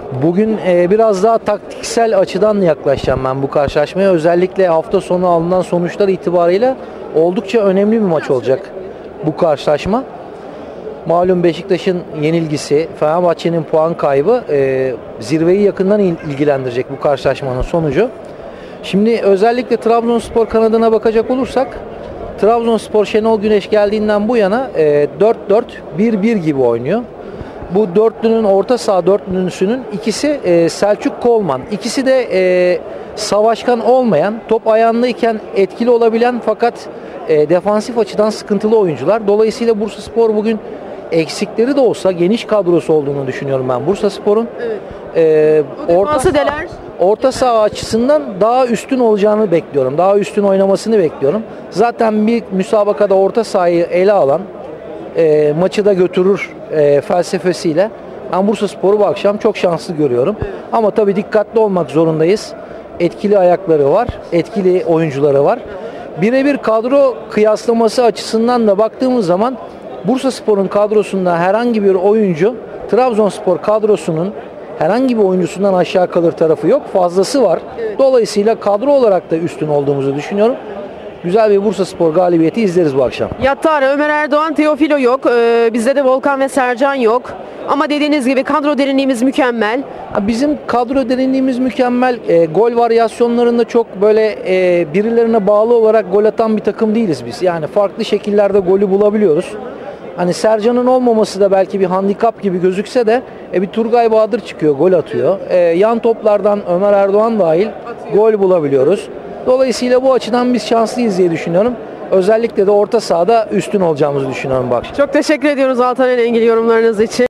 Bugün biraz daha taktiksel açıdan yaklaşacağım ben bu karşılaşmaya. Özellikle hafta sonu alınan sonuçlar itibarıyla oldukça önemli bir maç olacak bu karşılaşma. Malum Beşiktaş'ın yenilgisi, Fenerbahçe'nin puan kaybı zirveyi yakından ilgilendirecek bu karşılaşmanın sonucu. Şimdi özellikle Trabzonspor kanadına bakacak olursak, Trabzonspor Şenol Güneş geldiğinden bu yana 4-4-1-1 gibi oynuyor. Bu dörtlünün orta saha dörtlüsünün ikisi Selçuk Kolman. İkisi de savaşkan olmayan, top ayağındayken etkili olabilen fakat defansif açıdan sıkıntılı oyuncular. Dolayısıyla Bursaspor bugün eksikleri de olsa geniş kadrosu olduğunu düşünüyorum ben Bursaspor'un. Evet. Orta saha açısından daha üstün olacağını bekliyorum. Daha üstün oynamasını bekliyorum. Zaten bir müsabakada orta sahayı ele alan, maçı da götürür felsefesiyle ben Bursaspor'u bu akşam çok şanslı görüyorum. Evet. Ama tabii dikkatli olmak zorundayız. Etkili ayakları var, etkili oyuncuları var. Birebir kadro kıyaslaması açısından da baktığımız zaman Bursaspor'un kadrosunda herhangi bir oyuncu Trabzonspor kadrosunun herhangi bir oyuncusundan aşağı kalır tarafı yok. Fazlası var. Evet. Dolayısıyla kadro olarak da üstün olduğumuzu düşünüyorum. Güzel bir Bursaspor galibiyeti izleriz bu akşam. Yattara, Ömer Erdoğan, Teofilo yok. Bizde de Volkan ve Sercan yok. Ama dediğiniz gibi kadro derinliğimiz mükemmel. Bizim kadro derinliğimiz mükemmel. Gol varyasyonlarında çok böyle birilerine bağlı olarak gol atan bir takım değiliz biz. Yani farklı şekillerde golü bulabiliyoruz. Hani Sercan'ın olmaması da belki bir handikap gibi gözükse de bir Turgay Bahadır çıkıyor, gol atıyor. Yan toplardan Ömer Erdoğan dahil gol bulabiliyoruz. Dolayısıyla bu açıdan biz şanslıyız diye düşünüyorum. Özellikle de orta sahada üstün olacağımızı düşünüyorum bu akşam. Çok teşekkür ediyoruz Altan Erengil yorumlarınız için.